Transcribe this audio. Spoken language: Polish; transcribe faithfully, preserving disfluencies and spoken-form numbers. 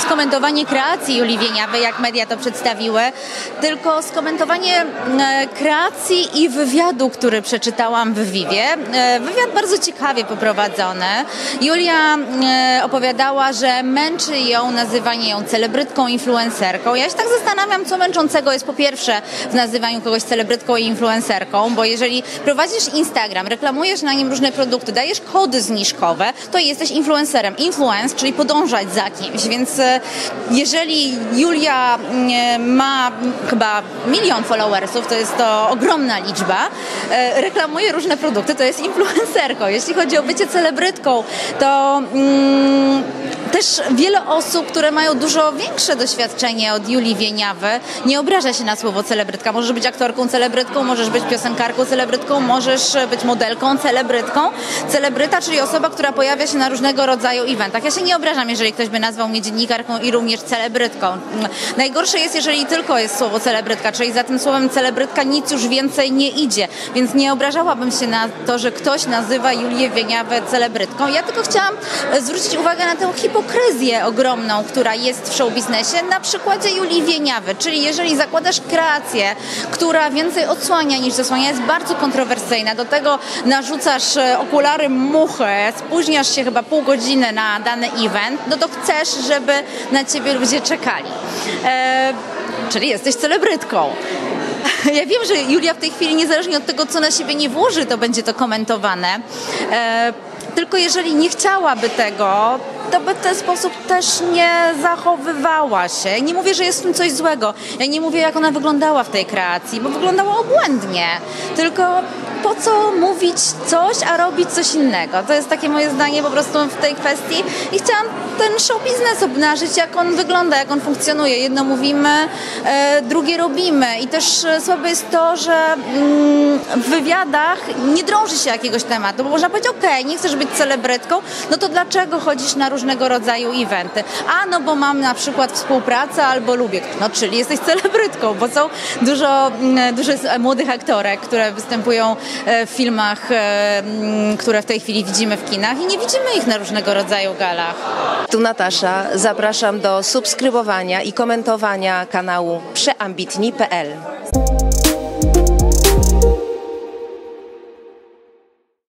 skomentowanie kreacji Julii Wieniawy, jak media to przedstawiły, tylko skomentowanie kreacji i wywiadu, który przeczytałam w Vivie. Wywiad bardzo ciekawie poprowadzony. Julia opowiadała, że męczy ją nazywanie ją celebrytką, influencerką. Ja się tak zastanawiam, co męczącego jest po pierwsze w nazywaniu kogoś celebrytką i influencerką, bo jeżeli prowadzisz Instagram, reklamujesz na nim różne produkty, dajesz kody zniżkowe, to jesteś influencerem. Influence, czyli podążać za kimś, więc jeżeli Julia ma chyba milion followersów, to jest to ogromna liczba, reklamuje różne produkty, to jest influencerką. Jeśli chodzi o bycie celebrytką, to mm, też wiele osób, które mają dużo większe doświadczenie od Julii Wieniawy, nie obraża się na słowo celebrytka. Możesz być aktorką celebrytką, możesz być piosenkarką celebrytką, możesz być modelką celebrytką. Celebryta, czyli osoba, która pojawia się na różnego rodzaju eventach. Ja się nie obrażam, jeżeli ktoś by nazwał mnie dziennikarką i również celebrytką. Najgorsze jest, jeżeli tylko jest słowo celebrytka, czyli za tym słowem celebrytka nic już więcej nie idzie, więc nie obrażałabym się na to, że ktoś nazywa Julię Wieniawę celebrytką. Ja tylko chciałam zwrócić uwagę na tę hipokryzję ogromną, która jest w showbiznesie na przykładzie Julii Wieniawy, czyli jeżeli zakładasz kreację, która więcej odsłania niż zasłania, jest bardzo kontrowersyjna, do tego narzucasz okulary muchy, spóźniasz się chyba pół godziny na dany event, no to chcesz, żeby na ciebie ludzie czekali. E, czyli jesteś celebrytką. Ja wiem, że Julia w tej chwili, niezależnie od tego, co na siebie nie włoży, to będzie to komentowane. E, tylko jeżeli nie chciałaby tego, to by w ten sposób też nie zachowywała się. Nie mówię, że jest w tym coś złego. Ja nie mówię, jak ona wyglądała w tej kreacji, bo wyglądała obłędnie. Tylko po co mówić coś, a robić coś innego? To jest takie moje zdanie po prostu w tej kwestii. I chciałam ten show biznes obnażyć, jak on wygląda, jak on funkcjonuje. Jedno mówimy, e, drugie robimy. I też e, słabe jest to, że mm, w wywiadach nie drąży się jakiegoś tematu, bo można powiedzieć, okej, okay, nie chcesz być celebrytką, no to dlaczego chodzisz na różnego rodzaju eventy? A no bo mam na przykład współpracę albo lubię. No czyli jesteś celebrytką, bo są dużo, dużo młodych aktorek, które występują w filmach, które w tej chwili widzimy w kinach i nie widzimy ich na różnego rodzaju galach. Tu Natasza, zapraszam do subskrybowania i komentowania kanału przeambitni kropka p l.